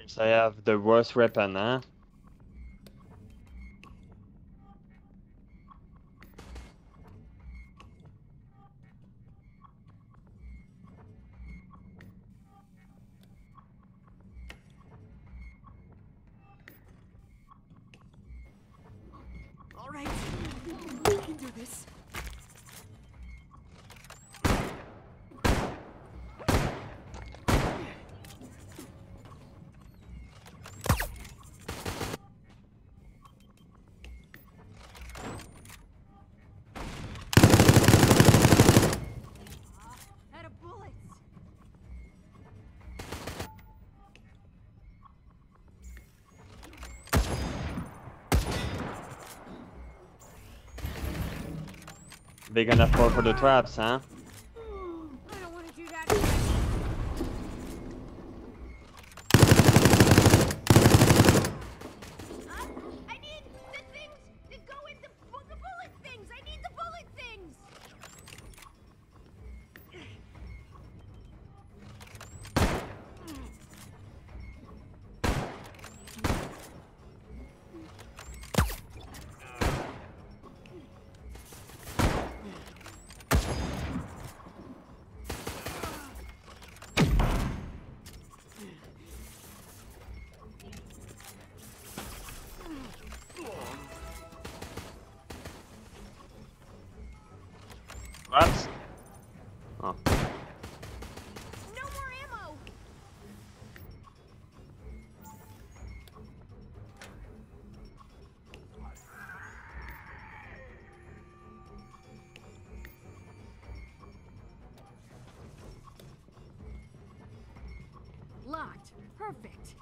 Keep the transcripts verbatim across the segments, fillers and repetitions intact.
So I have the worst weapon, huh? All right, we can do this. Out of bullets. They're gonna fall for the traps, huh? I don't want to do that. Huh? I need the things that go in the, bu- the bullet things. I need the bullet things. What? Oh. No more ammo. Locked. Perfect.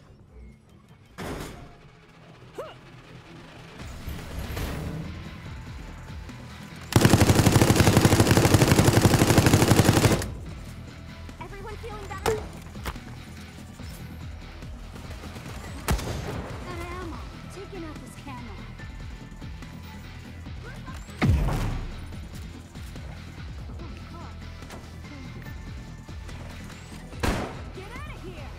Everyone feeling better? That ammo. Taking out this camo. Get out of here!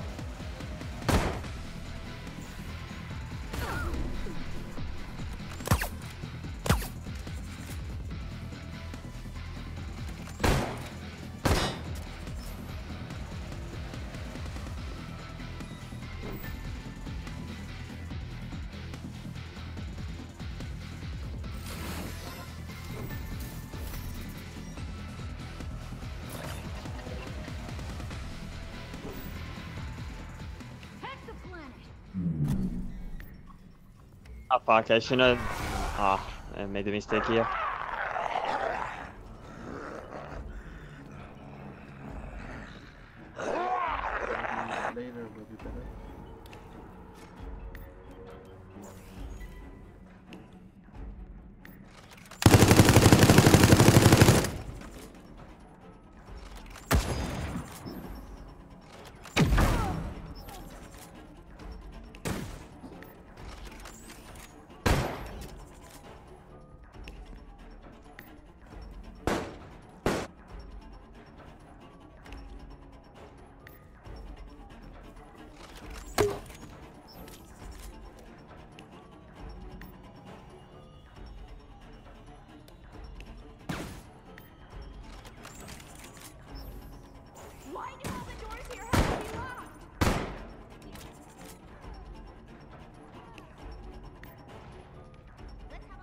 Heck the planet! Ah, fuck, I shouldn't have... Ah, I made a mistake here. Later will be better. Why do all the doors here have to be locked? Let's have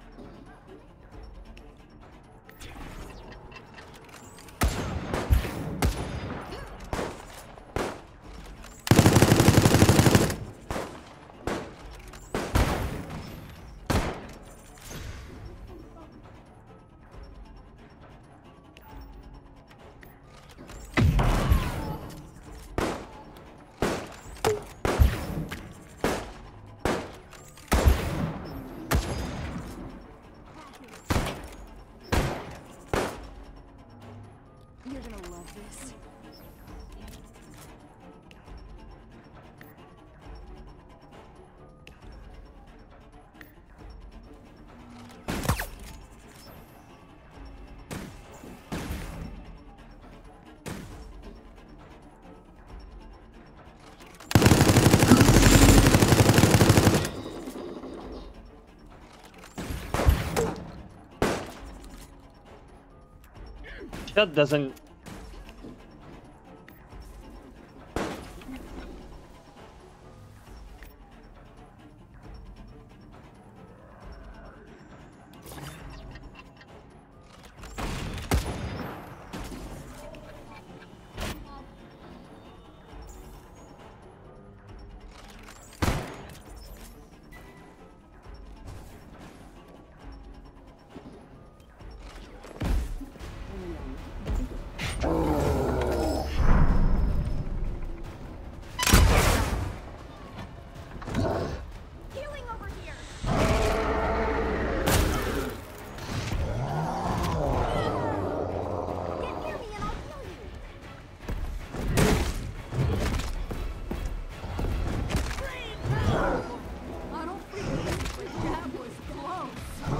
You're gonna love this. That doesn't. Healing over here. Get near me and I'll heal you. I don't think that was close.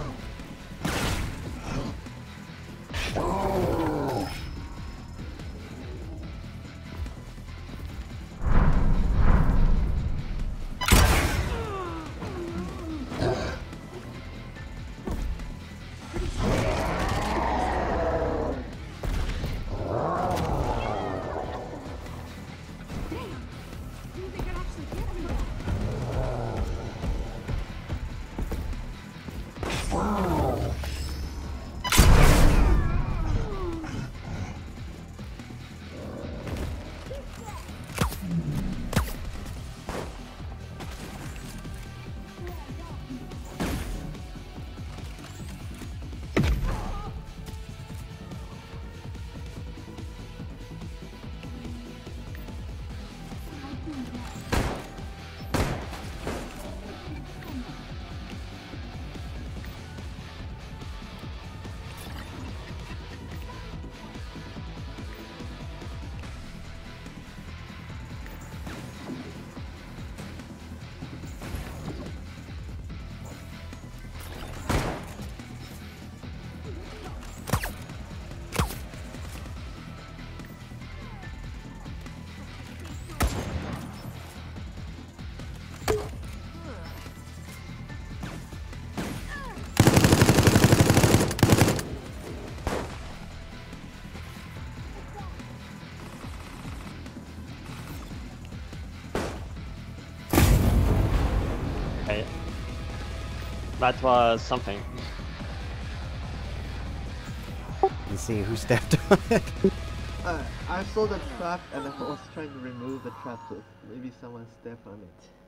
Okay. That was something. You see who stepped on it? Uh, I saw the trap and I was trying to remove the trap, so maybe someone stepped on it.